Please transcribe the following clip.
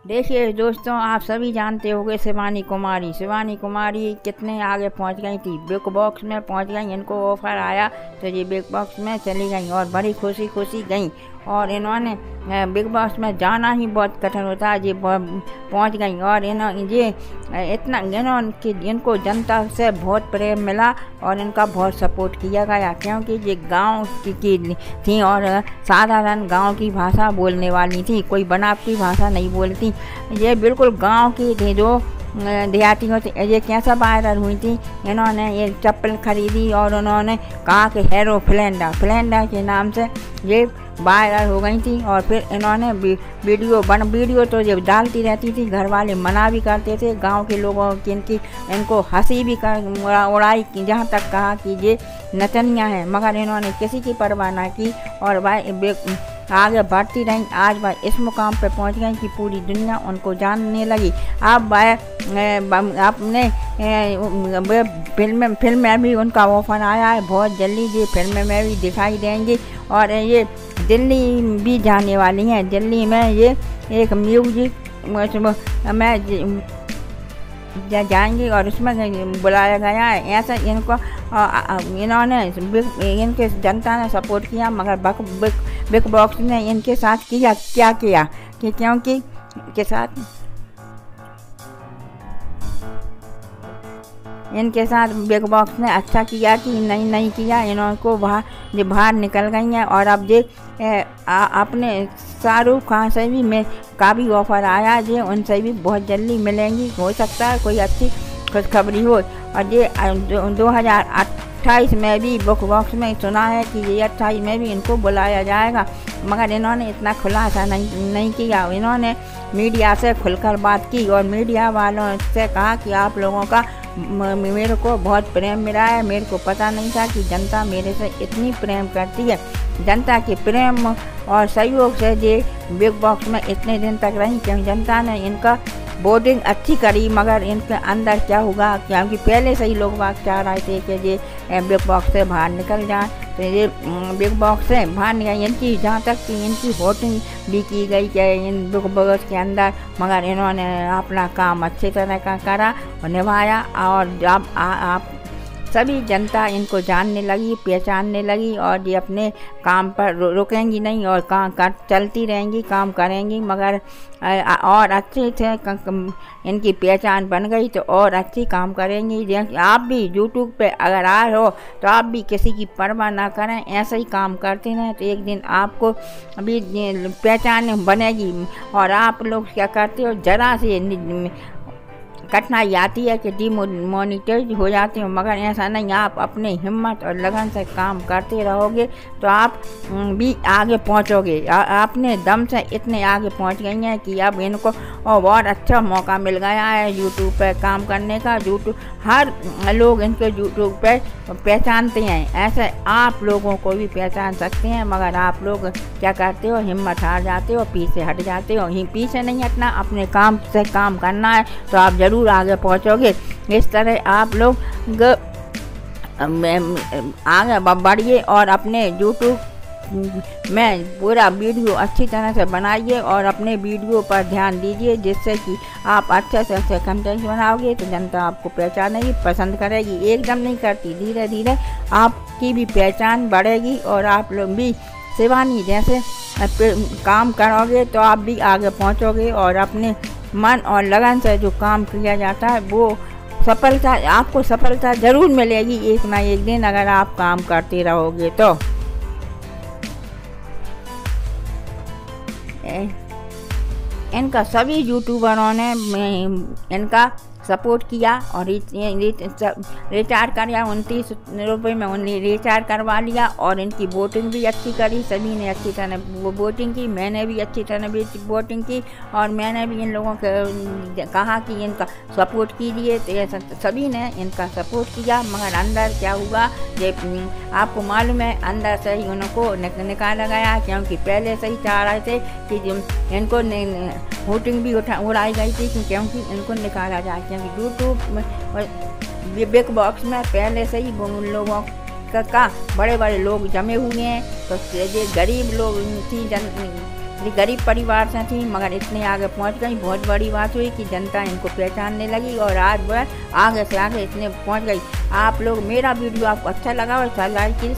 देखिए दोस्तों, आप सभी जानते होंगे शिवानी कुमारी कितने आगे पहुंच गई थी। बिग बॉक्स में पहुंच गई, इनको ऑफर आया तो ये बिग बॉक्स में चली गई और बड़ी खुशी खुशी गई। और इन्होंने बिग बॉक्स में जाना ही बहुत कठिन होता है, ये पहुंच गई। और ये इतना इनको जनता से बहुत प्रेम मिला और इनका बहुत सपोर्ट किया गया, क्योंकि ये गांव की थी और साधारण गांव की भाषा बोलने वाली थी, कोई बनावटी भाषा नहीं बोलती। ये बिल्कुल गांव की थी, जो देहाती होती। ये कैसा वायरल हुई थी, इन्होंने ये चप्पल खरीदी और उन्होंने कहा कि हेरो फ्लेंडा के नाम से ये वायरल हो गई थी। और फिर इन्होंने वीडियो तो जब डालती रहती थी, घर वाले मना भी करते थे, गांव के लोगों की इनको हंसी भी उड़ाई, जहाँ तक कहा कि ये नचनिया है, मगर इन्होंने किसी की परवाह ना की और भाई आगे बढ़ती रही। आज वह इस मुकाम पर पहुंच गई कि पूरी दुनिया उनको जानने लगी। अब वह अपने फिल्म में भी उनका ऑफर आया है, बहुत जल्दी ये फिल्म में भी दिखाई देंगी। और ये दिल्ली भी जाने वाली हैं। दिल्ली में ये एक म्यूजिक में जाएंगी और उसमें बुलाया गया है। ऐसा इन्होंने इनके जनता ने सपोर्ट किया, मगर बिग बॉक्स ने इनके साथ क्या किया कि क्योंकि के साथ इनके साथ बिग बॉक्स ने अच्छा किया कि नहीं किया, इनको बाहर निकल गई हैं। और अब ये अपने शाहरुख खान से भी का भी ऑफर आया, ये उनसे भी बहुत जल्दी मिलेंगी। हो सकता है कोई अच्छी खुशखबरी हो। और ये 2028 में भी बिग बॉक्स में सुना है कि ये 28 में भी इनको बुलाया जाएगा, मगर इन्होंने इतना खुलासा नहीं किया। इन्होंने मीडिया से खुलकर बात की और मीडिया वालों से कहा कि आप लोगों का मेरे को बहुत प्रेम मिला है, मेरे को पता नहीं था कि जनता मेरे से इतनी प्रेम करती है। जनता के प्रेम और सहयोग से ये बिग बॉक्स में इतने दिन तक रही, क्योंकि जनता ने इनका वोटिंग अच्छी करी। मगर इनके अंदर क्या होगा, क्योंकि पहले से ही लोग बात चाह रहे थे कि ये बिग बॉक्स से बाहर निकल जाए, तो ये बिग बॉक्स से बाहर निकल। इनकी जहाँ तक कि इनकी वोटिंग भी की गई कि इन बिग बॉक्स के अंदर, मगर इन्होंने अपना काम अच्छी तरह का करा और निभाया। और जब आप सभी जनता इनको जानने लगी, पहचानने लगी, और ये अपने काम पर रुकेंगी नहीं और काम चलती रहेंगी, काम करेंगी। मगर और अच्छे से इनकी पहचान बन गई तो और अच्छी काम करेंगी। आप भी यूट्यूब पे अगर आए हो तो आप भी किसी की परवाह ना करें, ऐसे ही काम करते रहें, तो एक दिन आपको अभी पहचान बनेगी। और आप लोग क्या करते हो, जरा से कठिनाई आती है कि डिमोनेटाइज हो जाते हो, मगर ऐसा नहीं। आप अपने हिम्मत और लगन से काम करते रहोगे तो आप भी आगे पहुंचोगे। अपने दम से इतने आगे पहुंच गई हैं कि अब इनको और बहुत अच्छा मौका मिल गया है यूट्यूब पे काम करने का। हर लोग इनके यूट्यूब पे पहचानते हैं, ऐसे आप लोगों को भी पहचान सकते हैं। मगर आप लोग क्या करते हो, हिम्मत हार जाते हो, पीछे हट जाते हो। पीछे नहीं हटना, अपने काम से काम करना है तो आप जरूर आगे पहुंचोगे। इस तरह आप लोग आगे बढ़िए और अपने यूट्यूब में पूरा वीडियो अच्छी तरह से बनाइए और अपने वीडियो पर ध्यान दीजिए, जिससे कि आप अच्छे से अच्छे कंटेंट बनाओगे तो जनता आपको पहचानेगी, पसंद करेगी। एकदम नहीं करती, धीरे धीरे आपकी भी पहचान बढ़ेगी और आप लोग भी शिवानी जैसे काम करोगे तो आप भी आगे पहुंचोगे। और अपने मन और लगन से जो काम किया जाता है वो आपको सफलता जरूर मिलेगी एक ना एक दिन, अगर आप काम करते रहोगे तो। इनका सभी यूट्यूबरों ने इनका सपोर्ट किया और रिचार्ज कराया। 29 रुपये में उन्हें रिचार्ज करवा लिया और इनकी वोटिंग भी अच्छी करी। सभी ने अच्छी तरह वोटिंग की, मैंने भी अच्छी तरह वोटिंग की और मैंने भी इन लोगों को कहा कि इनका सपोर्ट कीजिए, तो सभी ने इनका सपोर्ट किया। मगर अंदर क्या हुआ ये आपको मालूम है, अंदर से ही उनको निकाला गया, क्योंकि पहले से ही चाह रहे थे कि इनको वोटिंग भी उड़ाई गई थी क्योंकि इनको निकाला जाए। क्योंकि यूट्यूब में बिग बॉक्स में पहले से ही उन लोगों का बड़े बड़े लोग जमे हुए हैं, तो ये गरीब लोग थी ये गरीब परिवार से थी मगर इतने आगे पहुंच गई। बहुत बड़ी बात हुई कि जनता इनको पहचानने लगी और आज वह आगे से आगे इतने पहुंच गई। आप लोग मेरा वीडियो आपको अच्छा लगा और लाइक कीजिए।